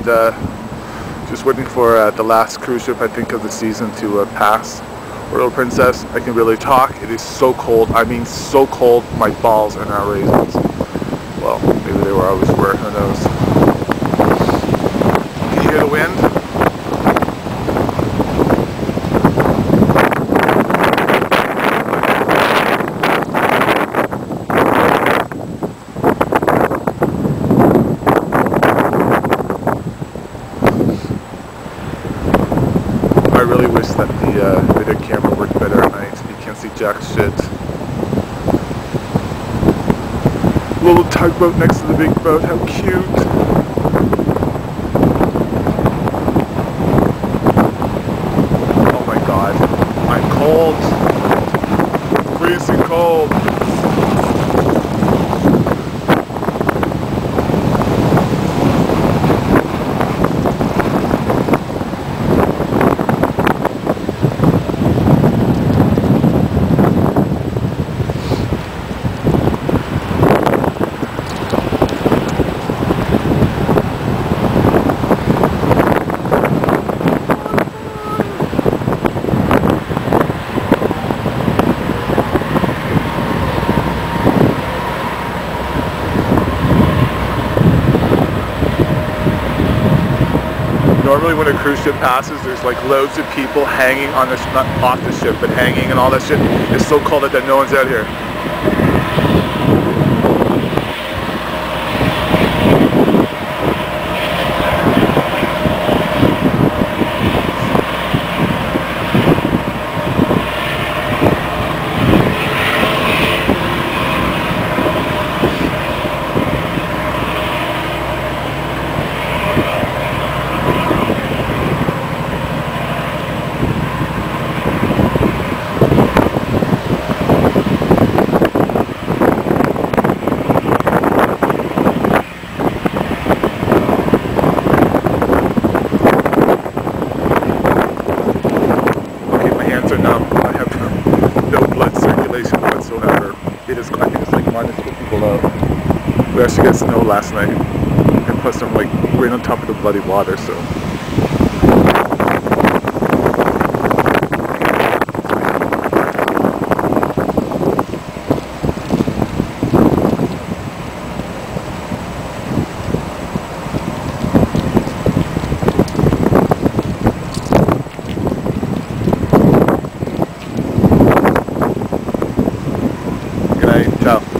just waiting for the last cruise ship, I think, of the season to pass. Royal Princess. I can really talk. It is so cold. I mean, so cold. My balls are now raisins. Well, maybe they were always were. Who knows? Can you hear the wind? I really wish that the video camera worked better at night. You can't see jack shit. Little tugboat next to the big boat. How cute! Oh my god. I'm cold. Freezing cold. Normally when a cruise ship passes, there's like loads of people hanging on the, not off the ship, but hanging and all that shit. It's so cold that no one's out here. It is, I think it's like -50 below. We actually got snow last night, and plus I'm like right on top of the bloody water, so. Good night, ciao.